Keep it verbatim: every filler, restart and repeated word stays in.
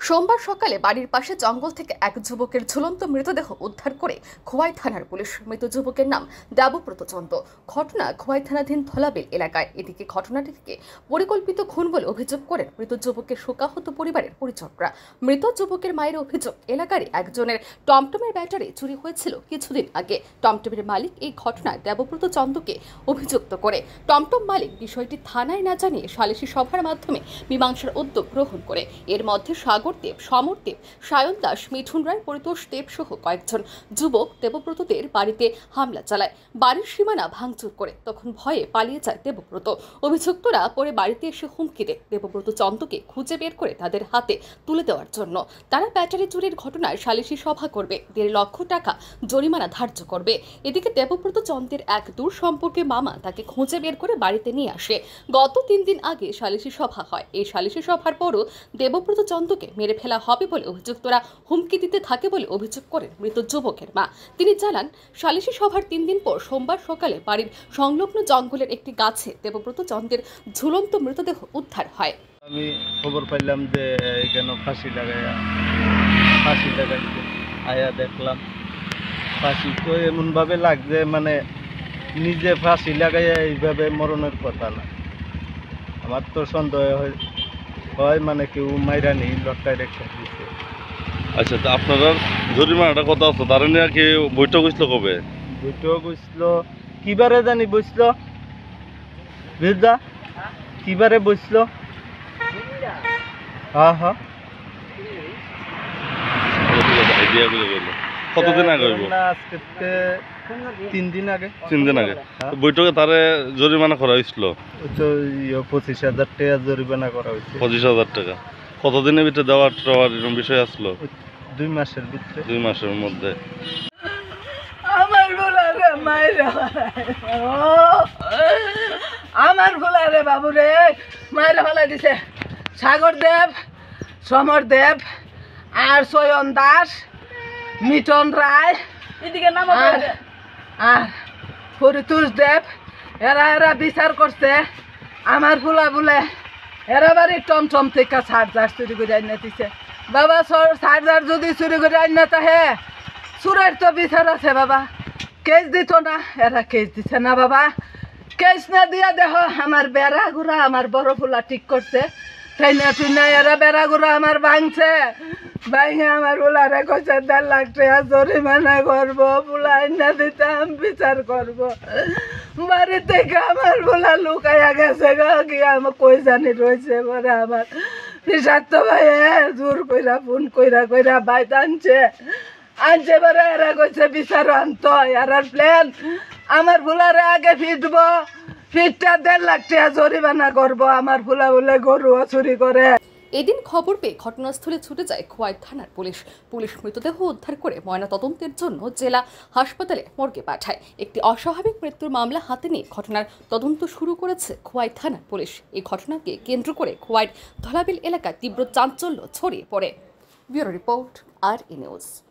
সোমবার সকালে বাড়ির পাশে জঙ্গল থেকে এক যুবকের ঝুলন্ত মৃতদেহ উদ্ধার করে খোয়াই থানার পুলিশ। মৃত যুবকের নাম দেবব্রত চন্দ। ঘটনা খোয়াই থানাধীন ধলাবিল এলাকায়। এদিকে ঘটনাটিকে পরিকল্পিত খুন বলে অভিযোগ করেন মৃত যুবকের শোকাহত পরিবারের পরিচর্যা। মৃত যুবকের মায়ের অভিযোগ, এলাকারই একজনের টমটমের ব্যাটারি চুরি হয়েছিল কিছুদিন আগে। টমটমের মালিক এই ঘটনায় দেবব্রত চন্দকে অভিযুক্ত করে টমটম মালিক বিষয়টি থানায় না জানিয়ে সালিশি সভার মাধ্যমে মীমাংসার উদ্যোগ গ্রহণ করে। এর মধ্যে সাগর দেব, সমর দেব, সায়ন দাস, মিঠুন রায়, পরিতোষ দেব সহ কয়েকজন যুবক দেবব্রতদের বাড়িতে হামলা চালায়। বাড়ির সীমানা ভাঙচুর করে তখন ভয়ে পালিয়ে যায় দেবব্রত। অভিযুক্তরা পরে বাড়িতে এসে হুমকি দেয় দেবব্রত চন্দকে খুঁজে বের করে তাদের হাতে তুলে দেওয়ার জন্য। তারা ব্যাটারি চুরির ঘটনায় সালিশি সভা করবে, দেড় লক্ষ টাকা জরিমানা ধার্য করবে। এদিকে দেবব্রত চন্দের এক দূর সম্পর্কে মামা তাকে খুঁজে বের করে বাড়িতে নিয়ে আসে। গত তিন দিন আগে সালিশি সভা হয়। এই সালিশি সভার পরও দেবব্রত চন্দকে মেরে ফেলা হবে বলে অভিযুক্তরা হুমকি দিতে থাকে বলে অভিযোগ করেন মৃত যুবকের মা। তিনি জানান, সালিশি সভার তিন দিন পর সোমবার সকালে বাড়ির সংলগ্ন জঙ্গলের একটি গাছে দেবব্রত চন্দের ঝুলন্ত মৃতদেহ উদ্ধার হয়। আমি খবর পাইলাম যে এখানে ফাঁসি লাগাইয়া ফাঁসি লাগাইছে, আয়া দেখলাম ফাঁসি তো এমনভাবে লাগছে, মানে নিজে ফাঁসি লাগাইয়া এইভাবে মরণের কথা না। আমার তো সন্দেহ হয় হয় মানে কেউ মাইরা নেই, লটকায় রেখে দিচ্ছে। আচ্ছা, তো আপনার জরিমানাটা কত আছে? তারা নিয়ে কি বৈঠক হয়েছিল কবে? বৈঠক হয়েছিল কিবারে জানি বসছিল, বুঝলা কিবারে বসছিল? হ্যাঁ হ্যাঁ কতদিন আগে হইব? আজকে তিন দিন আগে। তিন দিন আগে বৈঠকে তারে জরিমানা করা হয়েছিল পঁচিশ হাজার টাকা জরিমানা করা হয়েছে। পঁচিশ হাজার টাকা কতদিনের ভিতরে দেওয়ার এরকম বিষয় আসলো? দুই মাসের ভিতরে। দুই মাসের মধ্যে আমার ভোলারে মাইরা আমার ভোলারে বাবু রে মাইরা ফেলাই দিছে। সাগর দেব, সমর দেব আর সয়ন দাস, মিঠন রায়, এদিকে নাম আর পরিতোষ দেব, এরা এরা বিচার করছে আমার ভোলা বলে এরা বাড়ির টমটম থেকে চার্জার চুরি করে আইনা দিছে। বাবা চার্জার যদি চুরি করে আইনা তাহে চুরের তো বিচার আছে বাবা। কেস দিত না, এরা কেস দিছে না বাবা। কেস না দিয়া দেহ আমার বেড়া গুড়া আমার বড় ফুলা ঠিক করছে, ঠাইনা টুইনা এরা বেড়া গুড়া আমার ভাঙছে। ভাইয়া আমার ফুলারে কইছে দেড় লাখ টাকা জরিমানা করবো, ফুলা আইনা দিতাম বিচার করবো। বাড়ি থেকে আমার ফুলা লুকাইয়া গেছে কি আমার কই জানি রয়েছে। পরে আমার বিষাক্ত ভাইয়া জোর কইরা ফোন কইরা কইরা বাইত আনছে আনছে পরে এরা কইছে বিচার আনত। এরার প্ল্যান আমার ফুলারে আগে ফিটবো, ফিটটা দেড় লাখ টাকা জরিমানা করবো। আমার ফুলা বলে গরু চুরি করে। এদিন খবর পেয়ে ঘটনাস্থলে ছুটে যায় খোয়াই থানার পুলিশ। পুলিশ মৃতদেহ উদ্ধার করে ময়নাতদন্তের জন্য জেলা হাসপাতালে মর্গে পাঠায়। একটি অস্বাভাবিক মৃত্যুর মামলা হাতে নিয়ে ঘটনার তদন্ত শুরু করেছে খোয়াই থানার পুলিশ। এই ঘটনাকে কেন্দ্র করে খোয়াইর ধলাবিল এলাকায় তীব্র চাঞ্চল্য ছড়িয়ে পড়ে। ব্যুরো রিপোর্ট, আর ই নিউজ।